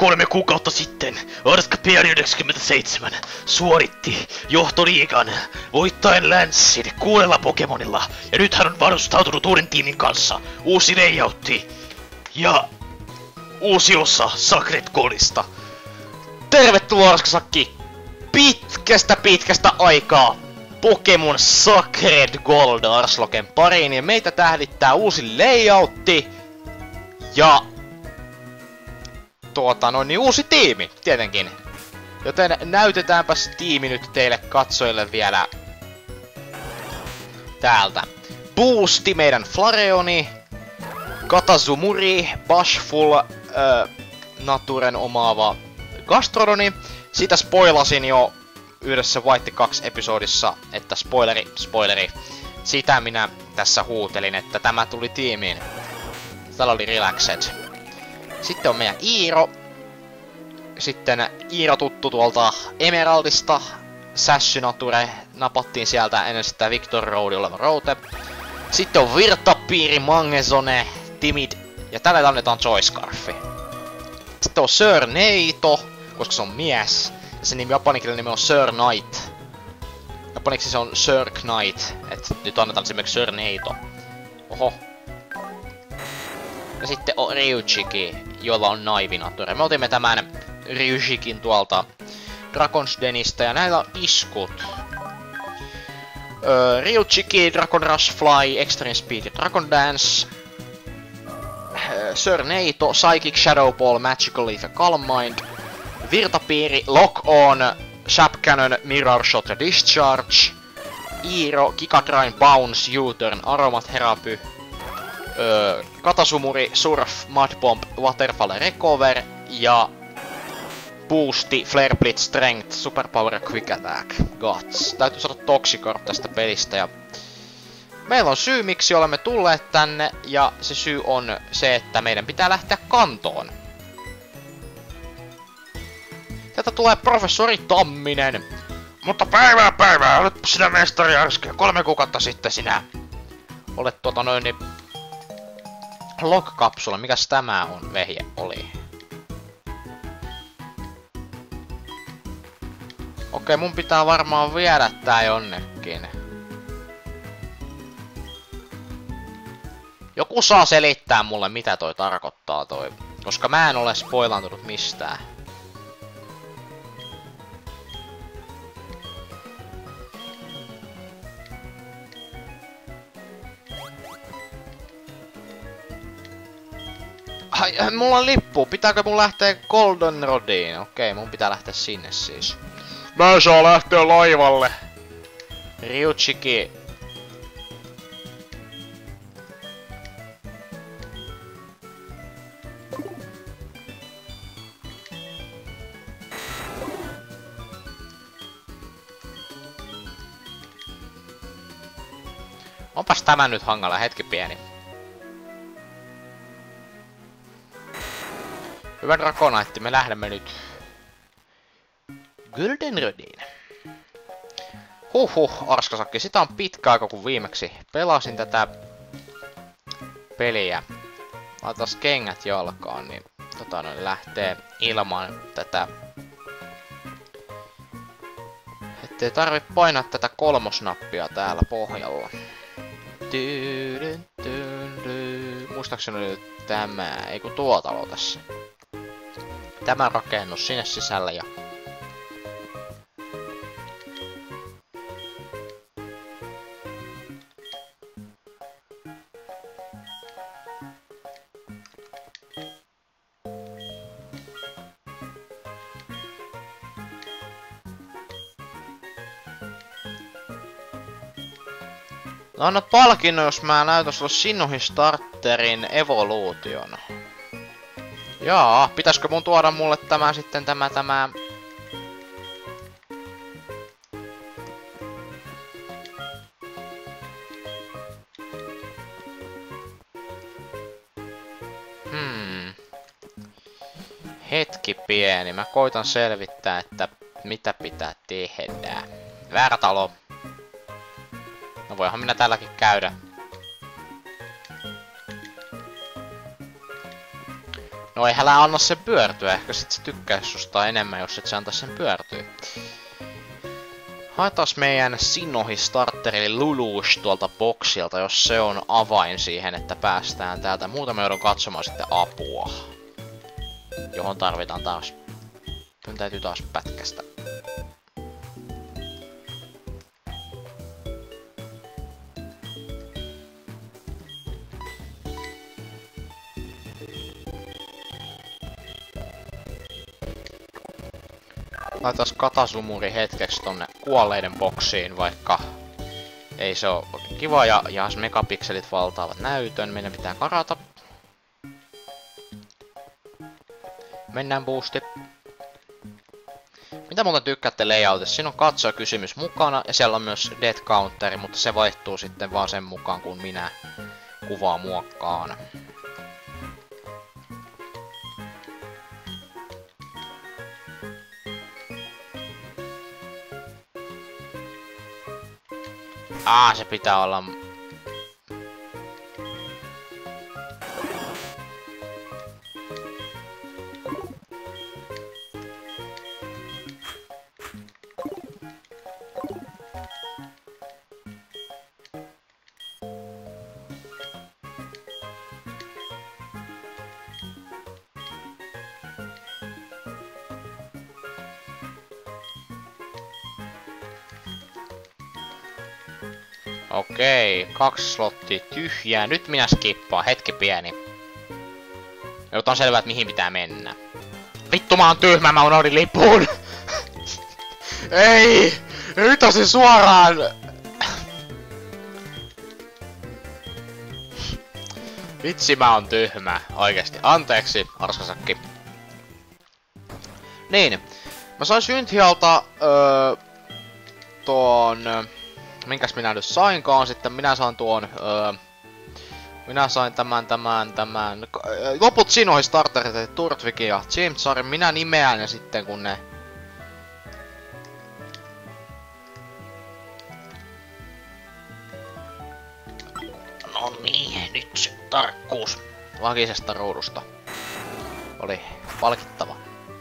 3 kuukautta sitten Arska PR97 suoritti johtoliigan voittaen länssin 6 Pokemonilla. Ja nyt hän on varustautunut uuden tiimin kanssa. Uusi layoutti ja uusi osa Sacred Goldista. Tervetuloa Arskasakki pitkästä aikaa Pokemon Sacred Gold Arsloken pariin. Ja meitä tähdittää uusi layoutti ja uusi tiimi, tietenkin. Joten näytetäänpäs tiimi nyt teille katsojille vielä täältä. Boosti, meidän Flareoni, Katazumuri, Bashful, Naturen omaava Gastrodoni. Sitä spoilasin jo yhdessä White 2 episodissa, että spoileri. Sitä minä tässä huutelin, että tämä tuli tiimiin. Täällä oli Relaxed. Sitten on meidän Iiro. Sitten Iiro tuttu tuolta Emeraldista. Sashinature napattiin sieltä ennen sitä Victor Road oleva Route. Sitten on Virtapiiri, Mangezone, Timid. Ja tälle annetaan Joyscarfi. Sitten on Sir Neito, koska se on mies. Ja sen japanikielinen nimi on Sir Knight. Japaniksi se on Sir Knight. Et nyt annetaan esimerkiksi Sir Neito. Oho. Ja sitten on Ryuchiki, jolla on Naivinature. Me otimme tämän Ryuchikin tuolta Dragon's Denistä ja näillä on iskut. Ryuchiki, Dragon Rush Fly, Extreme Speed ja Dragon Dance. Sir Neito, Psychic Shadow Ball, Magical Leaf ja Calm Mind. Virtapiiri, Lock On, Sap Cannon, Mirror Shot ja Discharge. Iiro, Gigadrain, Bounce, U-Turn, Aromat Therapy. Katazumuri, Surf, Mud Bomb, Waterfall Recover ja Boosti, Flare Blitz, Strength, Superpower ja Quick Attack. Guts. Täytyy saada Toxicorp tästä pelistä ja meillä on syy miksi olemme tulleet tänne ja se syy on se, että meidän pitää lähteä kantoon. Tätä tulee professori Tamminen. Mutta päivää, olet sinä mestari Arske. 3 kuukautta sitten sinä olet Log-kapsula, mikäs tämä on, vehje, oli? Okei, mun pitää varmaan viedä tää jonnekin. Joku saa selittää mulle, mitä toi tarkoittaa toi, koska mä en ole spoilantunut mistään. Ai, mulla on lippu. Pitääkö mun lähteä Goldenrodiin? Okei, mun pitää lähteä sinne siis. Mä saa lähteä laivalle. Ryuchiki. Onpas tämä nyt hankala, hetki pieni. Hyvä Dragonite, me lähdemme nyt Goldenrodiin. Arskasakki, sitä on pitkä aika kun viimeksi pelasin tätä peliä. Laitas kengät jalkaan, niin lähtee ilman tätä. Ettei tarvi painaa tätä 3. nappia täällä pohjalla. Muistaakseni oli tämä, ei kun tuo talo tässä. Tämä rakennus sinne sisälle ja no annat palkinnon, jos mä näytän sulle Sinnohi Starterin evoluution. Jaa, pitäisikö mun tuoda mulle tämä sitten tämä... Hetki pieni, mä koitan selvittää, että mitä pitää tehdä. Väärä talo. No voihan minä tälläkin käydä. No ei älä anna sen pyörtyä, ehkä sit se tykkäis susta enemmän, jos et sä antais sen pyörtyä. Haetaan meidän Sinohi starteri Lulush tuolta boksilta, jos se on avain siihen, että päästään täältä. Muuten me joudun katsomaan sitten apua. Johon tarvitaan taas. Nyt täytyy taas pätkästä. Laitais Katasumuri hetkeksi tonne kuolleiden boksiin, vaikka ei se oo kiva ja megapikselit valtaavat näytön. Meidän pitää karata. Mennään boosti. Mitä muuten tykkäätte layoutissa? Siinä on katsojakysymys mukana ja siellä on myös death counteri, mutta se vaihtuu sitten vaan sen mukaan kun minä kuvaa muokkaan. Se pitää olla... Okei, 2 slottia tyhjää. Nyt minä skippaan, hetki pieni. Jotta on selvää, että mihin pitää mennä. Vittu mä oon tyhmä, mä unohdin lipun! Ei! Nyt on se suoraan! Vitsi mä oon tyhmä, oikeesti. Anteeksi, arskasakki. Niin. Mä sain Synthialta minkäs minä nyt sainkaan sitten? Minä sain tuon... minä sain tämän... Loput Sinohi starterit, eli Turtwikin ja Chimcharin. Minä nimeän ne sitten, kun ne... No niin, nyt se tarkkuus lagisesta ruudusta oli palkittava.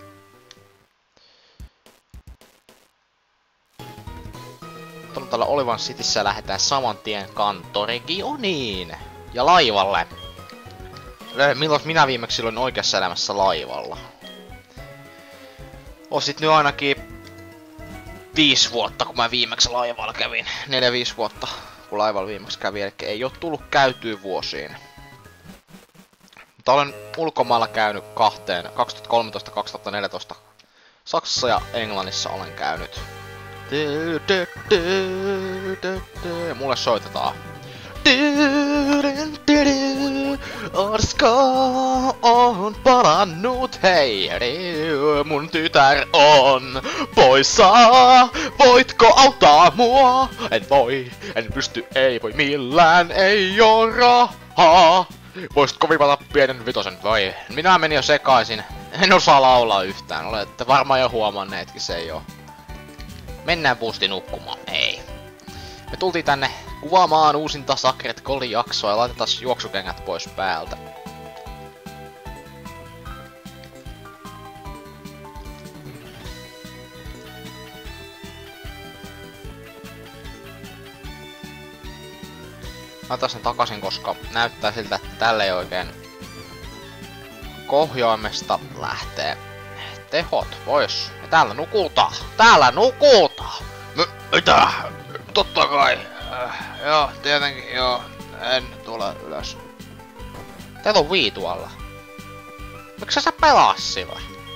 Tällä Olivan Cityssä lähdetään saman tien kantoregioniin ja laivalle. Milloin minä viimeksi olin oikeassa elämässä laivalla? Osit nyt ainakin 5 vuotta, kun mä viimeksi laivalla kävin. 4-5 vuotta, kun laivalla viimeksi kävin, eli ei oo tullut käytyä vuosiin. Mutta olen ulkomailla käynyt 2013-2014. Saksassa ja Englannissa olen käynyt. Mulle soitetaan. Arska on palannut, hei, mun tytär on poissa. Voitko auttaa mua? En voi, en pysty, ei voi millään, ei oo rahaa. Voisitko vipata pienen vitosen? Voi, minä menin jo sekaisin. En osaa laulaa yhtään, olette varmaan jo huomanneetkin, se ei oo. Mennään boosti nukkumaan. Ei. Me tultiin tänne kuvaamaan uusinta Sacred Cold-jaksoa ja laitetaan juoksukengät pois päältä. Laitetaan sen takaisin, koska näyttää siltä, että tälle ei oikein kohjoimesta lähtee tehot pois. Ja täällä nukutaan! Täällä nukutaan! Mitä? Totta kai. Joo, tietenkin joo. En tule ylös. Teillä on Wii tuolla. Miksi sä pelaa sillä?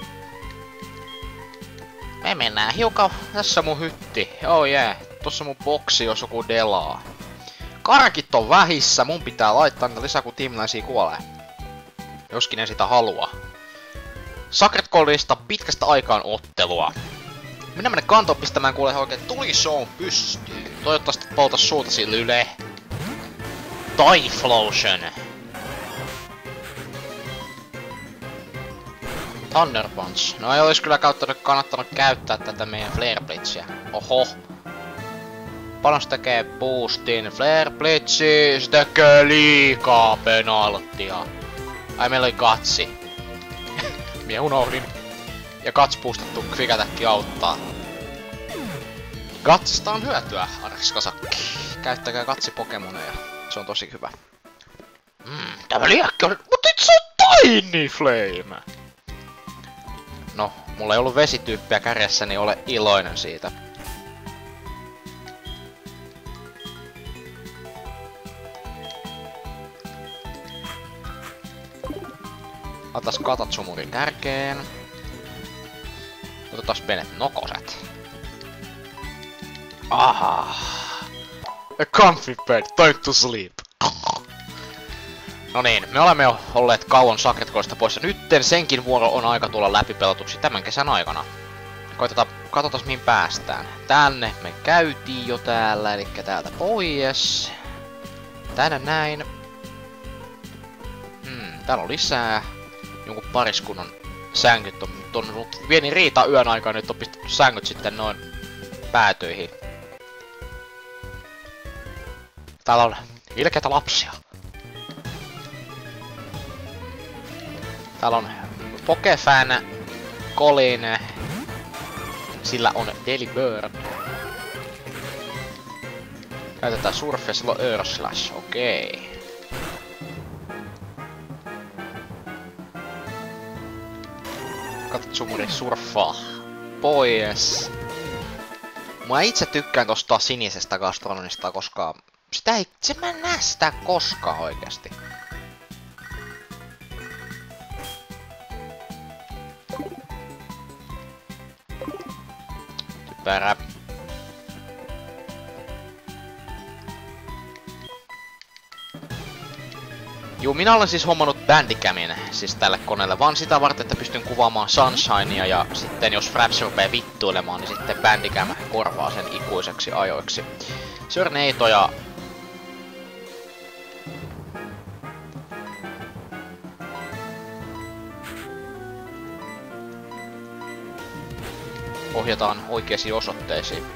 Me mennään hiukan. Tässä mun hytti. Oh yeah. Tossa mun boksi jos joku delaa. Karkit on vähissä. Mun pitää laittaa niitä lisää kun tiimiläisiä kuolee. Joskin en sitä halua. Sacred Coldista pitkästä aikaan ottelua. Minä menen kantoon pistämään kuule oikein tulisoon pystyyn. Toivottavasti polta suutasi Lyle. Typhlosion. Thunder Punch. No ei olis kyllä kannattanut käyttää tätä meidän Flare Blitzia. Oho. Paljon se tekee boostin. Flare Blitzi, se tekee liikaa penalttia. Ai meillä oli katsi. Mie unohdin. Ja Guts boostattu Quick Attack auttaa. Gutsista on hyötyä, Arx Kasakki. Käyttäkää Gutsi-pokemoneja. Se on tosi hyvä. Tämä liekki on... Mutta et sä oot Tiny Flame! No, mulla ei ollut vesityyppiä kärjessä, niin ole iloinen siitä. Otas Katatsumuri kärkeen. Otetaan pienet nokoset. Aha. A comfy bed, time to sleep. No niin, me olemme jo olleet kauan Sacred-koista poissa. Nytten senkin vuoro on aika tulla läpipelatuksi tämän kesän aikana. Katsotaan mihin päästään. Tänne me käytiin jo täällä, eli täältä pois. Tänne näin. Täällä on lisää. Jonkun pariskunnan sängyt on ollut pieni riita yön aikaa, nyt on pistetty sängyt sitten noin päätyihin. Täällä on ilkeitä lapsia. Täällä on Pokefan, Colin, sillä on Delibird. Käytetään Surf ja sillä on Earthslash, okei. Katatsumuri surffaa pois. Mä itse tykkään tosta sinisestä Gastronista, koska mä en näe sitä koskaan oikeesti. Typerä. Juu, minä olen siis hommannut Bandicamin siis tälle koneelle vaan sitä varten, että pystyn kuvaamaan Sunshinea ja sitten jos Fraps rupee vittuilemaan, niin sitten Bandicam korvaa sen ikuiseksi ajoiksi. Sörneitoja. Ohjataan oikeisiin osoitteisiin.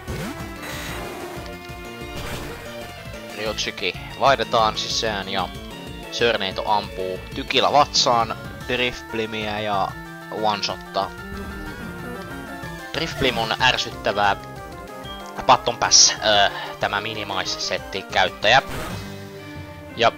Ryotsiki vaihdetaan sisään ja Sörneito ampuu tykillä vatsaan Drifblimiä ja one-shottaa. Drifblim on ärsyttävää Button Pass, tämä Minimize-setti käyttäjä. Ja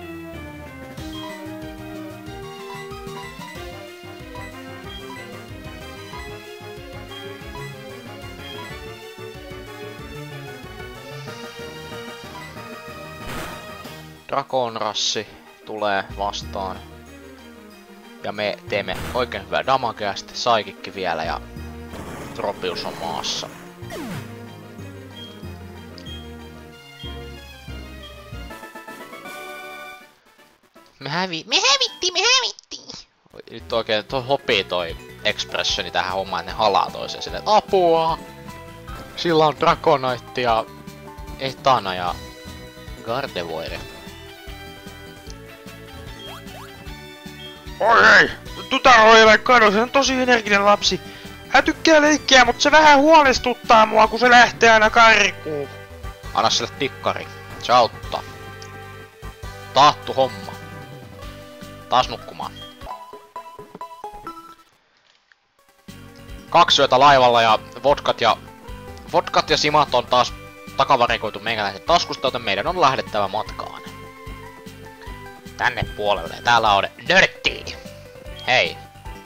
Dragonrassi tulee vastaan. Ja me teemme oikein hyvää damagea, sitten Psykikki vielä ja Tropius on maassa. Me hävittiin! Nyt oikein hopii toi expressioni tähän hommaan, että ne halaa toiseen silleen, että apua! Sillä on Dragonite ja Etana ja Gardevoir. Oi hei! Tutaro ei ole kado, se on tosi energinen lapsi. Hän tykkää leikkiä, mutta se vähän huolestuttaa mua, kun se lähtee aina karkuun. Anna sille tikkari. Se auttaa. Taattu homma. Taas nukkumaan. 2 yötä laivalla ja vodkat ja simat on taas takavarikoitu meikäläisen taskusta, joten meidän on lähdettävä matkaan. Tänne puolelle. Täällä on Dirty. Hei.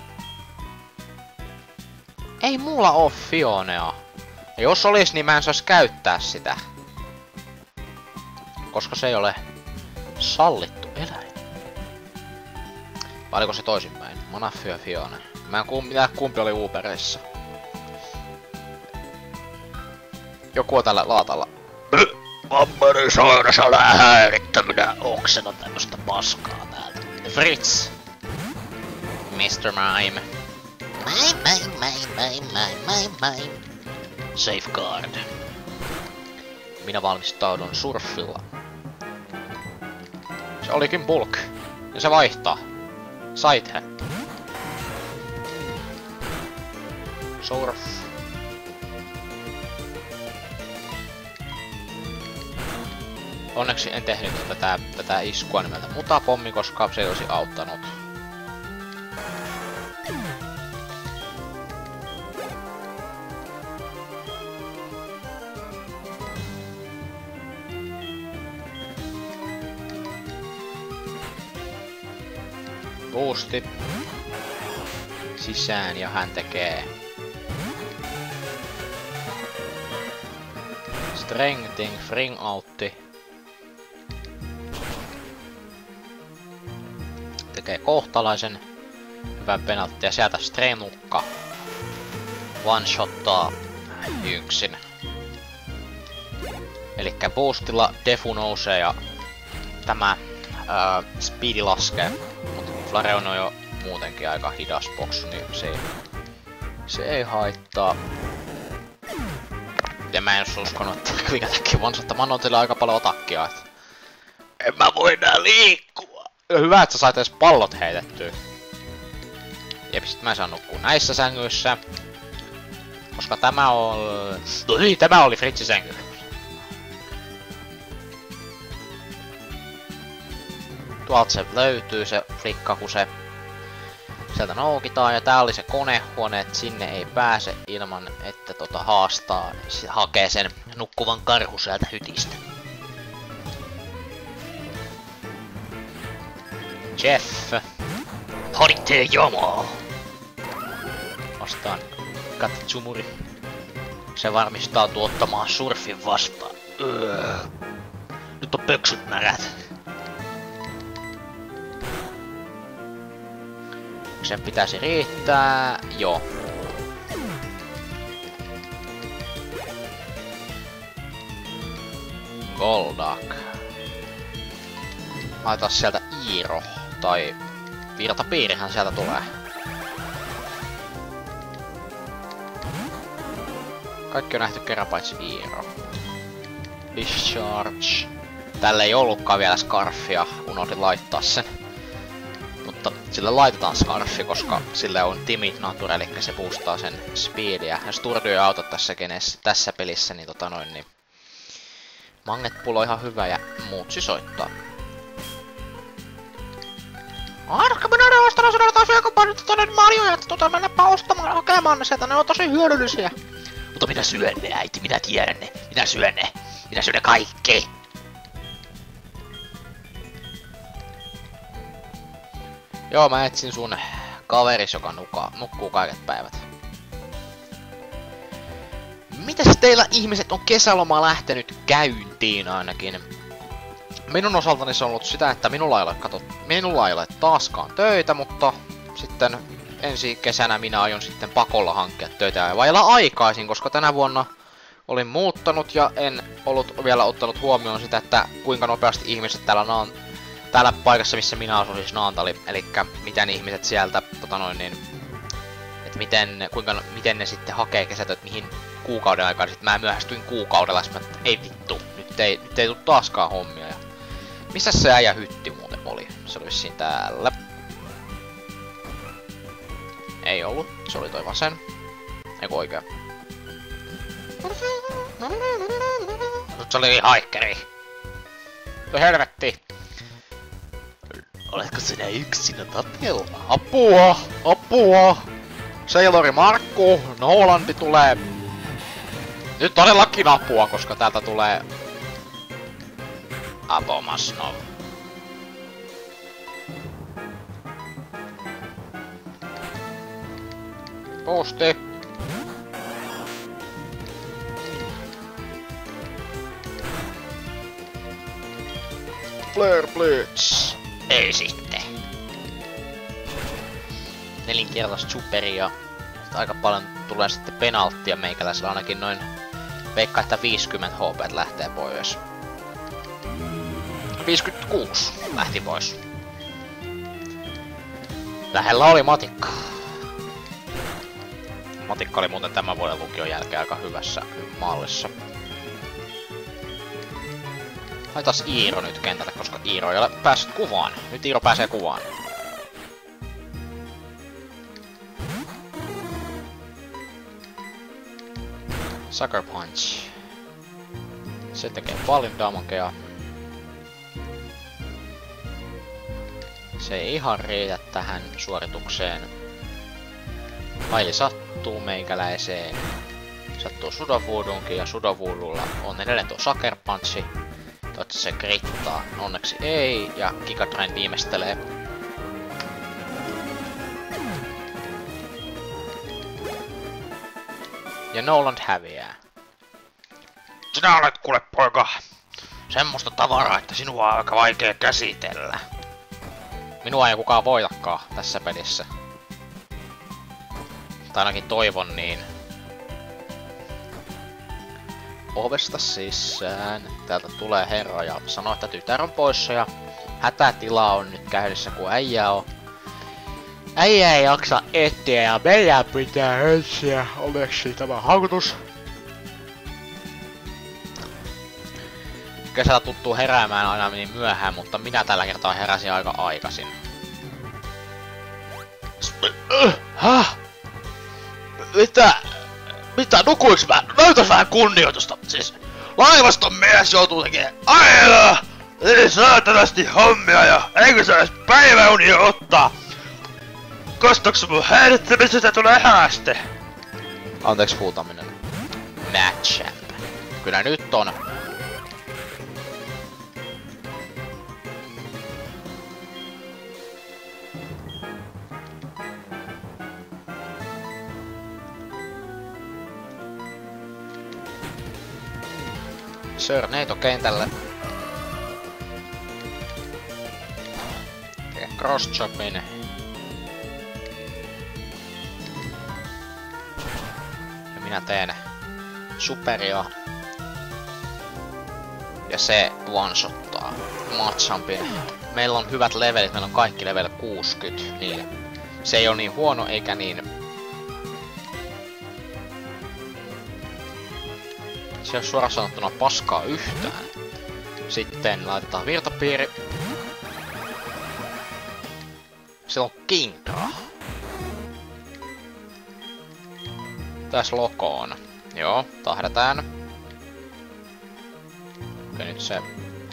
Ei mulla oo Fionea. Ja jos olis, niin mä en sais käyttää sitä. Koska se ei ole sallittu eläin. Vai oliko se toisinpäin? Manaffi ja Fiona. Mä en tiedä kumpi oli Uberissa. Joku on tällä laatalla. Vampyrisauras älä häirittä, minä oksennan tämmöstä paskaa täältä. Fritz. Mr. Mime. Mime. Safeguard. Minä valmistaudun surfilla. Se olikin Bulk. Ja se vaihtaa. Scythe. Surf. Onneksi en tehnyt tätä iskua nimeltä Mutapommi, koska se ei olisi auttanut. Boosti. Sisään ja hän tekee Strengthing, Fring Outti. Tekee kohtalaisen hyvän penaltti ja sieltä Strenukka one-shottaa yksin. Elikkä boostilla defu nousee ja tämä speedi laskee. Mutta Flareon on jo muutenkin aika hidas boksu, niin se ei haittaa. Ja mä en jos uskonut, että Kvikatakin one-shottaa. Mä annoin teille aika paljon otakkia, että en mä voi enää liikkua. Hyvä, että sä sait edes pallot heitettyä. Jep, sit mä saan nukkua näissä sängyissä. Koska tämä oli... No niin, tämä oli Fritsi-sänky. Tuolta se löytyy se flikka, kun se sieltä noukitaan. Ja tää oli se konehuone, että sinne ei pääse ilman, että haastaa. Se hakee sen nukkuvan karhu sieltä hytistä. Jeff. Horitte Jomo. Vastaan Katsumuri. Se varmistautuu ottamaan surfin vastaan. Nyt on pöksyt märät. Sen pitäisi riittää. Joo. Goldak. Laitetaan sieltä Iiro. Tai virtapiirihän sieltä tulee. Kaikki on nähty kerran paitsi Iiro. Discharge. Tällä ei ollutkaan vielä scarfia, unohdin laittaa sen. Mutta sille laitetaan scarfi, koska sille on timid nature, eli se boostaa sen speedia. Jos Turdy ei auta tässä pelissä, niin niin Magnet-Pull on ihan hyvä ja muutsi soittaa. Aina minä olen ostanut sinulle taas aika paljon marjoja, että mennäpä ostamaan hakemaan ne sieltä, ne on tosi hyödyllisiä. Mutta minä syön ne, äiti, minä tiedän ne, minä syön ne kaikki. Joo, mä etsin sun kaveris, joka nukkuu kaiket päivät. Mitäs teillä ihmiset on kesäloma lähtenyt käyntiin ainakin? Minun osaltani se on ollut sitä, että minulla ei ole taaskaan töitä, mutta sitten ensi kesänä minä aion sitten pakolla hankkia töitä ja vailla aikaisin, koska tänä vuonna olin muuttanut ja en ollut vielä ottanut huomioon sitä, että kuinka nopeasti ihmiset täällä paikassa, missä minä asun, siis Naantali, elikkä miten ihmiset sieltä, että miten ne sitten hakee kesätöitä, mihin kuukauden aikaan, sitten mä myöhästyin kuukaudella, ja että ei vittu, nyt ei tuu taaskaan hommia. Ja missä se äijä hytti muuten oli? Se oli vissiin täällä. Ei ollut, se oli toi vasen. Eiku oikea. Nyt se oli haikkeri. Toi helvetti. Oletko sinä yksinä, Tapiolla? Apua! Apua! Sailori Markku, Nolandi tulee. Nyt todellakin apua, koska täältä tulee Abomasnov. Boosti. Flare Blitz. Ei sitten. Nelinkertaista superia. Aika paljon tulee sitten penalttia meikäläisellä, ainakin noin veikkaa, että 50 HP lähtee pois. 56 lähti pois. Lähellä oli Matikka. Matikka oli muuten tämän vuoden lukion jälkeen aika hyvässä mallissa. Laitas Iiro nyt kentälle, koska Iiro ei ole päässyt kuvaan. Nyt Iiro pääsee kuvaan. Sucker Punch. Se tekee paljon damagea. Se ei ihan riitä tähän suoritukseen. Haili sattuu meikäläiseen. Sattuu Sudovoodunkin ja Sudovoodulla on edelleen tuo Sucker Punchi. Toivottavasti se krittaa. Onneksi ei. Ja Giga Drain viimeistelee. Ja Noland häviää. Sinä olet kuule poika semmoista tavaraa, että sinua on aika vaikea käsitellä. Minua ei kukaan voitakaan tässä pelissä. Tai ainakin toivon niin. Ovesta sisään. Täältä tulee herra ja sanoo, että tytär on poissa ja hätätila on nyt käynnissä, kun äijä on. Äijä ei jaksa etsiä ja meidän pitää etsiä. Onneksi tämä haukutus. Kesällä tuttuu heräämään aina niin myöhään, mutta minä tällä kertaa heräsin aika aikaisin. Mitä? Nukuiks mä? Näytäs vähän kunnioitusta. Siis laivaston mies joutuu tekemään aina niin saatanasti hommia ja eikö se edes päiväunia ottaa? Kostoks mun häirittämisestä tulee haaste? Anteeksi huutaminen. Matchamp. Kyllä nyt on. Sir Neito kentälle. Tekee crossjobin. Ja minä teen superia. Ja se one-shottaa Machampin. Meillä on hyvät levelit, meillä on kaikki level 60, niin se ei oo niin huono eikä niin. Se ei oo suoraan sanottuna paskaa yhtään. Sitten laitetaan virtapiiri. Se on Kingdra. Tässä lokoon. Joo, tahdetaan. Okei, nyt se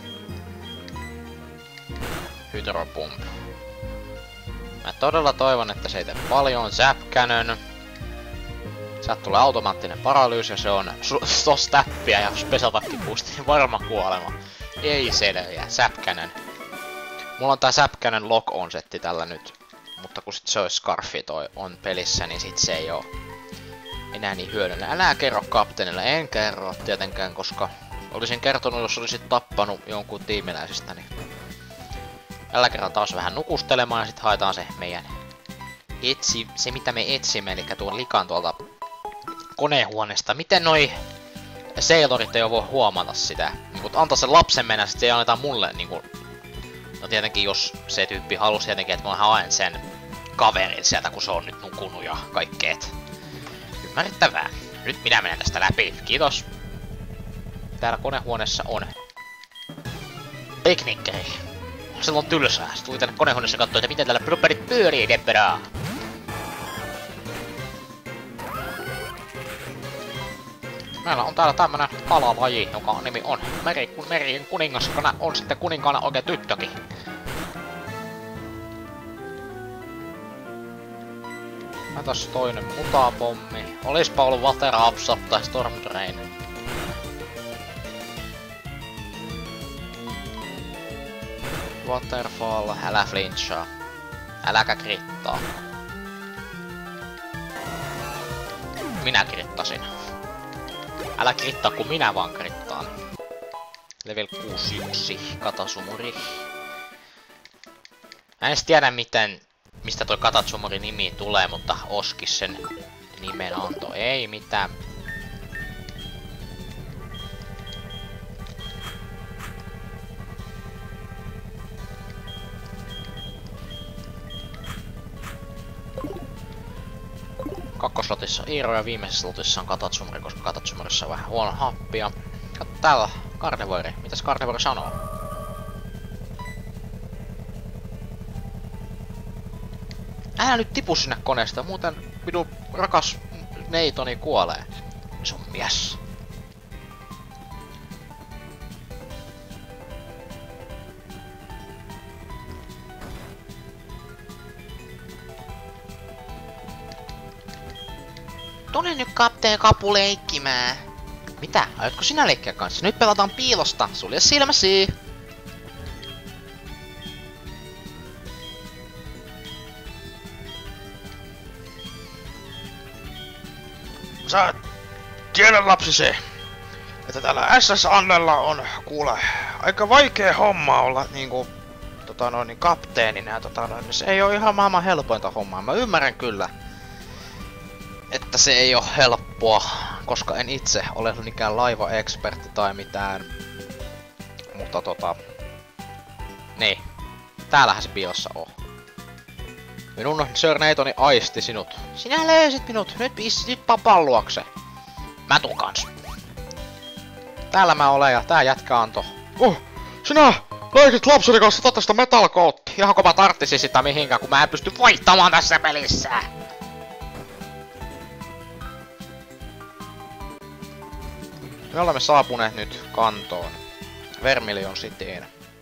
Hydropump. Mä todella toivon, että se ei tee paljon. Zap Cannon. Sieltä tulee automaattinen paralyysi ja se on tos täppiä ja special attack boosti. Varma kuolema. Ei selviä. Zap Cannon. Mulla on tää Zap Cannon lock on setti tällä nyt. Mutta kun sit se olisi Scarfi toi on pelissä, niin sit se ei oo enää niin hyödyllinen. Älä kerro kapteenille. En kerro tietenkään, koska olisin kertonut, jos olisit tappanut jonkun tiimiläisistäni. Tällä kerralla taas vähän nukustelemaan ja sit haetaan se meidän se mitä me etsimme, eli tuon likan tuolta konehuoneesta. Miten noi Sailorit ei voi huomata sitä? Niin antaa sen lapsen mennä, sit se ei anneta mulle niinku. No tietenkin jos se tyyppi halusi tietenkin, että mä haen sen kaverin sieltä, kun se on nyt nukunut ja kaikkeet. Ymmärrettävää. Nyt minä menen tästä läpi. Kiitos. Täällä konehuoneessa on piknikkeri. Sillä on tylsää. Se tuli tänne konehuoneessa katsoa, että miten täällä properit pyörii, Debra. Meillä on täällä tämmönen kalalaji, joka nimi on merien kuningas, joka on sitten kuninkaana oikein tyttökin. Mä tässä toinen mutapommi. Olispa ollut Vatera Upsap tai Storm Drain. Waterfall, älä flinchaa. Äläkä krittaa. Minä krittasin. Älä krittaa, kun minä vaan krittaan. Level 61, Katasumuri. Mä en edes tiedä mistä toi Katasumuri nimi tulee, mutta Oskis sen nimen antoi. Ei mitään. Kakkoslotissa on Iiro ja viimeisessä lotissa on Katatsumori, koska Katatsumorissa on vähän huono happia. Katso täällä, Carnivore. Mitäs Carnivore sanoo? Älä nyt tipu sinne koneesta, muuten minun rakas neitoni kuolee. Se on mies. Tule nyt kapteen Kapu leikkimään. Mitä? Aiotko sinä leikkiä kanssa? Nyt pelataan piilosta. Sulje silmäsi. Sä oot Tiedän lapsisi, että täällä SS Annella on kuule aika vaikea homma olla niinku kapteenina ja se ei oo ihan maailman helpointa hommaa. Mä ymmärrän kyllä, että se ei oo helppoa, koska en itse ole mikään laiva-ekspertti tai mitään. Mutta niin. Täällähän se biossa on. Minun Sir Natoni aisti sinut. Sinä löysit minut, nyt palluakse. Mä tuun kans. Täällä mä olen ja tää jätkä antoi. Sinä leikit lapseni kanssa tästä Metal Coat. Ihan kova tarttisi sitä mihinkään, kun mä en pysty voittamaan tässä pelissä. Me olemme saapuneet nyt kantoon. Vermilion Cityin.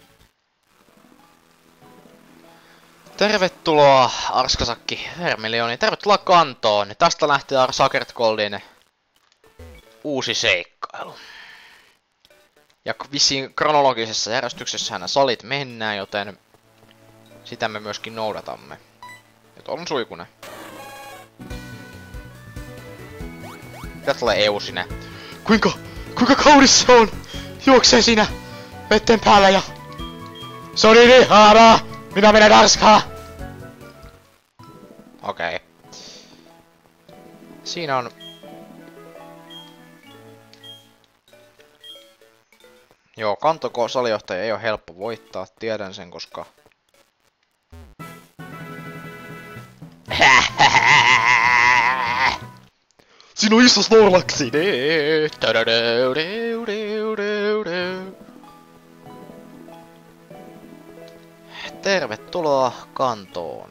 Tervetuloa Arskasakki Vermilioniin. Tervetuloa kantoon. Tästä lähtee Sacred Goldin uusi seikkailu. Ja vissiin kronologisessa järjestyksessä nämä salit mennään, joten sitä me myöskin noudatamme. Nyt on suikunen. Mitä tulee EU sinne? Kuinka kaunis se on? Juoksee siinä vetten päällä ja... Se on niin ihanaa! Minä menen Arskaan! Okei. Siinä on... Joo, kantoko-salijohtaja ei oo helppo voittaa, tiedän sen, koska... Sinun iso Snorlaxi! Tervetuloa kantoon.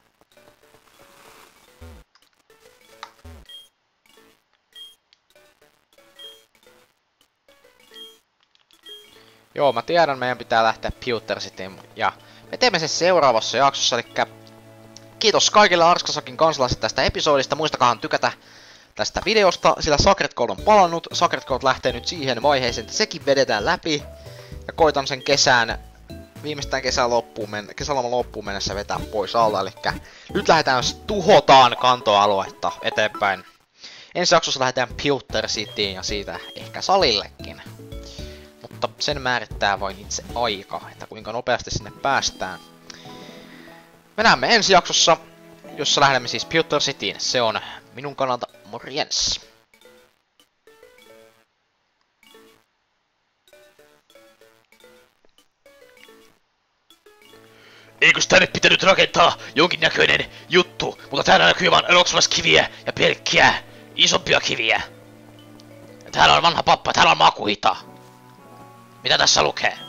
Joo, mä tiedän, meidän pitää lähteä Pewter Cityin ja me teemme sen seuraavassa jaksossa, eli kiitos kaikille Arskasakin kansalaisille tästä episodista, muistakahan tykätä tästä videosta, sillä Sacred Gold on palannut, Sacred Gold lähtee nyt siihen vaiheeseen, että sekin vedetään läpi, ja koitan sen viimeistään kesäloman loppuun mennessä vetää pois alta, eli nyt lähdetään, tuhotaan kantoaluetta eteenpäin. Ensi jaksossa lähdetään Pewter Cityin ja siitä ehkä salillekin. Mutta sen määrittää vain itse aika, että kuinka nopeasti sinne päästään. Me näemme ensi jaksossa, jossa lähdemme siis Pewter Cityin. Se on minun kannalta morjens. Eikös tänne pitänyt rakentaa jonkinnäköinen juttu, mutta täällä näkyy vaan Roxlas-kiviä ja pelkkiä isompia kiviä. Ja täällä on vanha pappa, täällä on Makuhita. Mitä tässä lukee?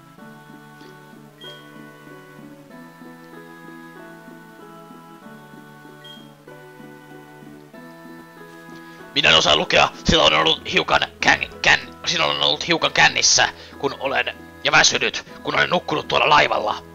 Minä en osaa lukea, sillä on ollut hiukan kännissä, kun olen, ja väsynyt, kun olen nukkunut tuolla laivalla.